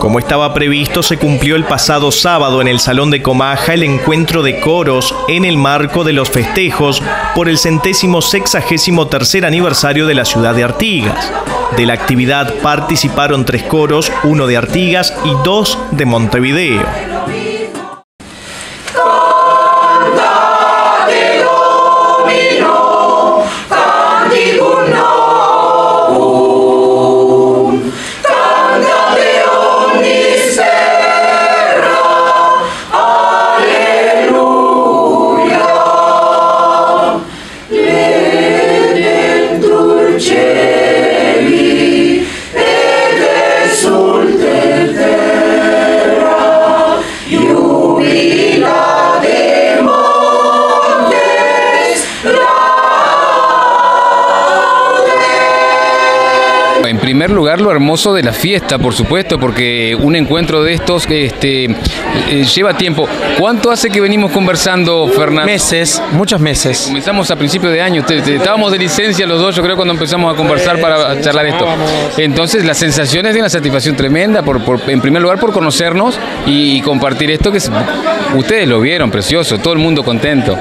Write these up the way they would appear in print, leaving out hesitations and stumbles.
Como estaba previsto, se cumplió el pasado sábado en el Salón de Comaja el encuentro de coros en el marco de los festejos por el 163º aniversario de la ciudad de Artigas. De la actividad participaron 3 coros, 1 de Artigas y 2 de Montevideo. En primer lugar, lo hermoso de la fiesta, por supuesto, porque un encuentro de estos lleva tiempo. ¿Cuánto hace que venimos conversando, Fernando? Meses, muchos meses. Comenzamos a principios de año, estábamos de licencia los dos, yo creo, cuando empezamos a conversar para charlar esto. Entonces, la sensación es de una satisfacción tremenda, en primer lugar, por conocernos y compartir esto, que ustedes lo vieron, precioso, todo el mundo contento.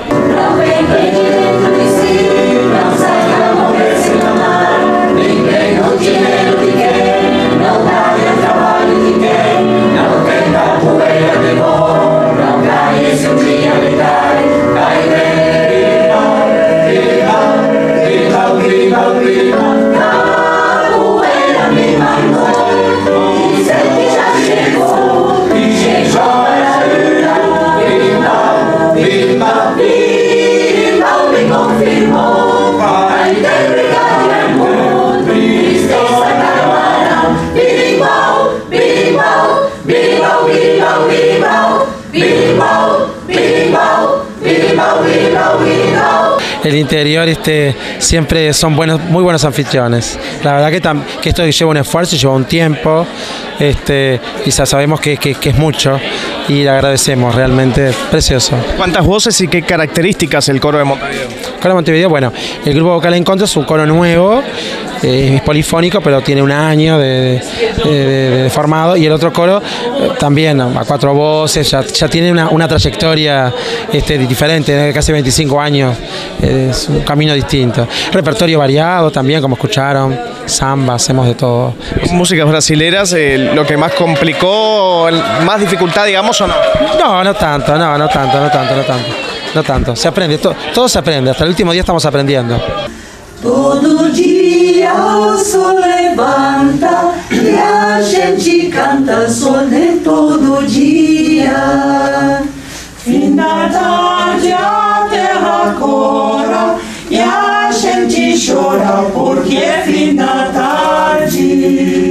El interior siempre son muy buenos anfitriones. La verdad que esto lleva un esfuerzo, lleva un tiempo, y sabemos que es mucho y le agradecemos, realmente precioso. ¿Cuántas voces y qué características el coro de Montevideo? El coro de Montevideo, bueno, el grupo vocal Encontro es un coro nuevo, es polifónico, pero tiene un año de formado, y el otro coro también a 4 voces, ya tiene una trayectoria diferente, casi 25 años, es un camino distinto. Repertorio variado también, como escucharon, samba, hacemos de todo. ¿Músicas brasileras lo que más complicó, más dificultad, digamos, o no? No tanto, no tanto. Se aprende, todo se aprende, hasta el último día estamos aprendiendo. Todo dia o sol levanta e a gente canta sol de todo dia. Fim da tarde a terra cora e a gente chora porque é fim da tarde.